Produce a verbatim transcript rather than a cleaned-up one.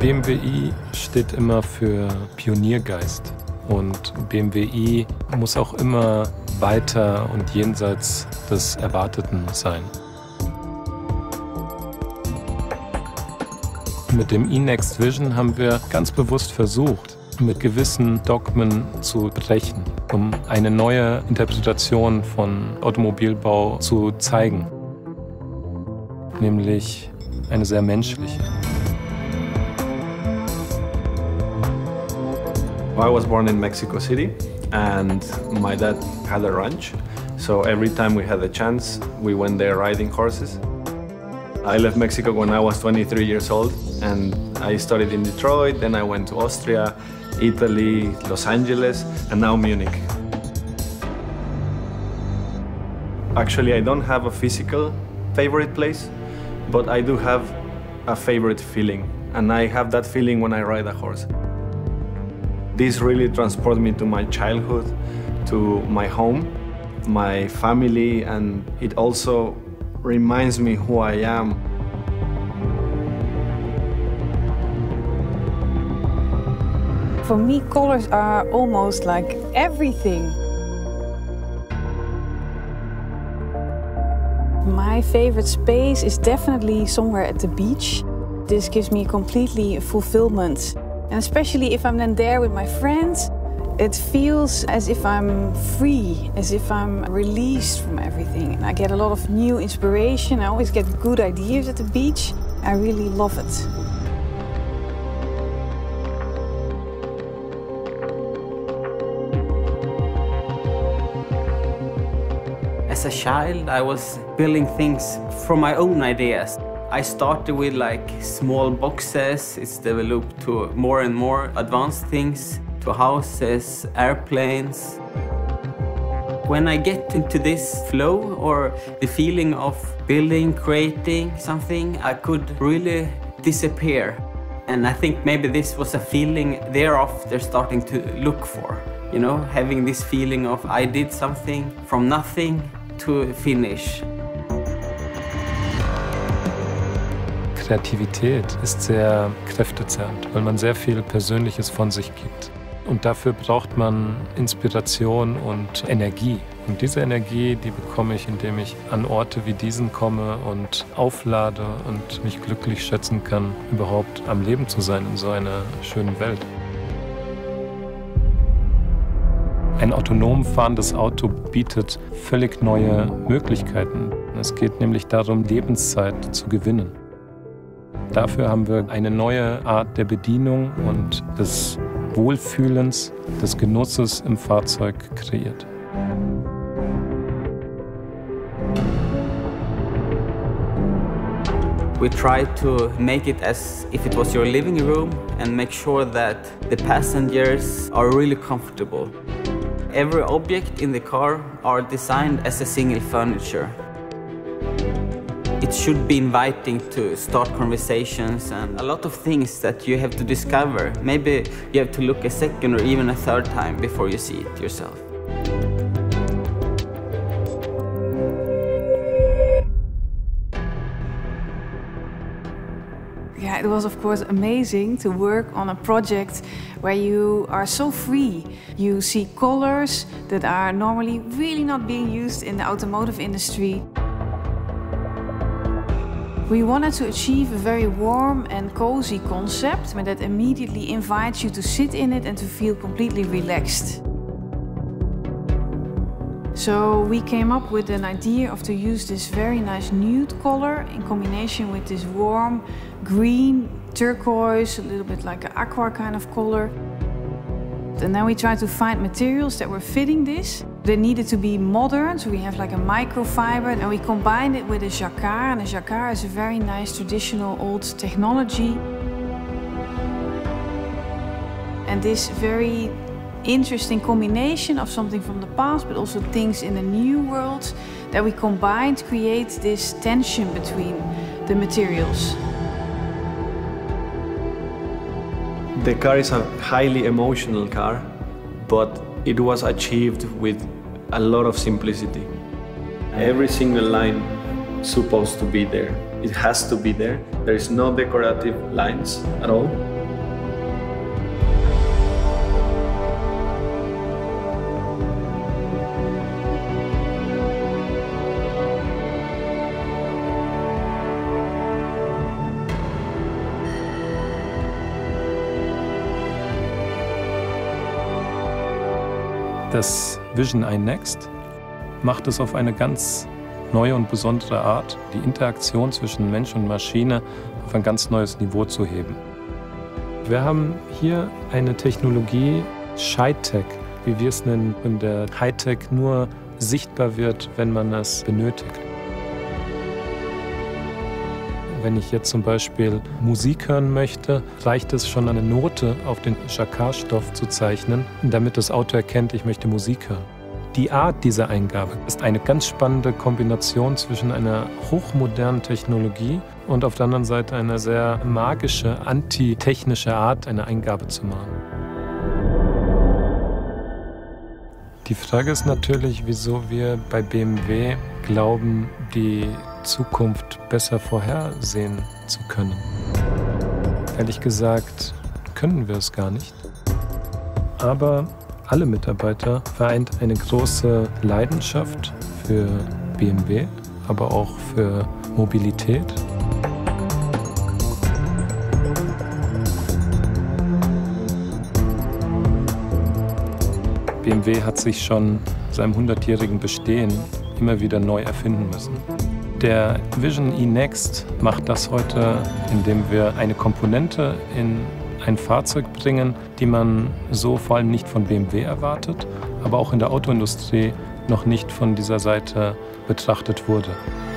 B M W i steht immer für Pioniergeist. Und B M W i muss auch immer weiter und jenseits des Erwarteten sein. Mit dem iNext Vision haben wir ganz bewusst versucht, mit gewissen Dogmen zu brechen, um eine neue Interpretation von Automobilbau zu zeigen, nämlich eine sehr menschliche. I was born in Mexico City and my dad had a ranch, so every time we had a chance, we went there riding horses. I left Mexico when I was twenty-three years old and I studied in Detroit, then I went to Austria, Italy, Los Angeles, and now Munich. Actually, I don't have a physical favorite place, but I do have a favorite feeling, and I have that feeling when I ride a horse. This really transports me to my childhood, to my home, my family, and it also reminds me who I am. For me, colors are almost like everything. My favorite space is definitely somewhere at the beach. This gives me completely fulfillment. And especially if I'm then there with my friends, it feels as if I'm free, as if I'm released from everything. And I get a lot of new inspiration. I always get good ideas at the beach. I really love it. As a child, I was building things from my own ideas. I started with like small boxes, it's developed to more and more advanced things, to houses, airplanes. When I get into this flow or the feeling of building, creating something, I could really disappear. And I think maybe this was a feeling thereafter starting to look for. You know, having this feeling of I did something from nothing to finish. Kreativität ist sehr kräftezehrend, weil man sehr viel Persönliches von sich gibt. Und dafür braucht man Inspiration und Energie. Und diese Energie, die bekomme ich, indem ich an Orte wie diesen komme und auflade und mich glücklich schätzen kann, überhaupt am Leben zu sein in so einer schönen Welt. Ein autonom fahrendes Auto bietet völlig neue Möglichkeiten. Es geht nämlich darum, Lebenszeit zu gewinnen. Dafür haben wir eine neue Art der Bedienung und des Wohlfühlens, des Genusses im Fahrzeug kreiert. We try to make it as if it was your living room and make sure that the passengers are really comfortable. Every object in the car are designed as a single furniture. It should be inviting to start conversations and a lot of things that you have to discover. Maybe you have to look a second or even a third time before you see it yourself. Yeah, it was of course amazing to work on a project where you are so free. You see colors that are normally really not being used in the automotive industry. We wanted to achieve a very warm and cozy concept that immediately invites you to sit in it and to feel completely relaxed. So we came up with an idea of to use this very nice nude color in combination with this warm green, turquoise, a little bit like an aqua kind of color. And then we tried to find materials that were fitting this. They needed to be modern, so we have like a microfiber, and we combined it with a jacquard. And a jacquard is a very nice traditional old technology. And this very interesting combination of something from the past, but also things in the new world that we combined create this tension between the materials. The car is a highly emotional car, but it was achieved with a lot of simplicity. Every single line is supposed to be there. It has to be there. There is no decorative lines at all. Das Vision iNext macht es auf eine ganz neue und besondere Art, die Interaktion zwischen Mensch und Maschine auf ein ganz neues Niveau zu heben. Wir haben hier eine Technologie, ShyTech, wie wir es nennen, in der Hightech nur sichtbar wird, wenn man es benötigt. Wenn ich jetzt zum Beispiel Musik hören möchte, reicht es schon, eine Note auf den Jacquard-Stoff zu zeichnen, damit das Auto erkennt, ich möchte Musik hören. Die Art dieser Eingabe ist eine ganz spannende Kombination zwischen einer hochmodernen Technologie und auf der anderen Seite eine sehr magische, antitechnische Art, eine Eingabe zu machen. Die Frage ist natürlich, wieso wir bei B M W glauben, die Zukunft besser vorhersehen zu können. Ehrlich gesagt können wir es gar nicht. Aber alle Mitarbeiter vereint eine große Leidenschaft für B M W, aber auch für Mobilität. B M W hat sich schon seinem hundertjährigen Bestehen immer wieder neu erfinden müssen. Der Vision iNext macht das heute, indem wir eine Komponente in ein Fahrzeug bringen, die man so vor allem nicht von B M W erwartet, aber auch in der Autoindustrie noch nicht von dieser Seite betrachtet wurde.